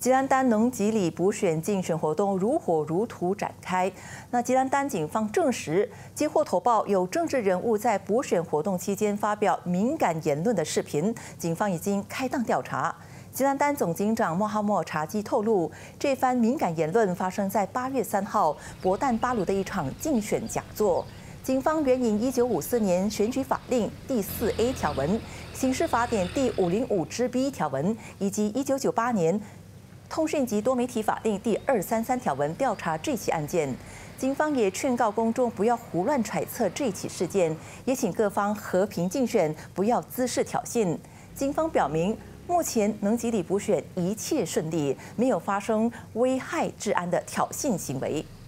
吉兰丹能吉里补选竞选活动如火如荼展开。那吉兰丹警方证实，接获投报有政治人物在补选活动期间发表敏感言论的视频，警方已经开档调查。吉兰丹总警长莫哈默查基透露，这番敏感言论发生在8月3号博旦巴鲁的一场竞选讲座。警方援引1954年选举法令第4A 条文、刑事法典第505之 B 条文，以及1998年通讯及多媒体法令第233条文调查这起案件。警方也劝告公众不要胡乱揣测这起事件，也请各方和平竞选，不要滋事挑衅。警方表明，目前能吉里补选一切顺利，没有发生危害治安的挑衅行为。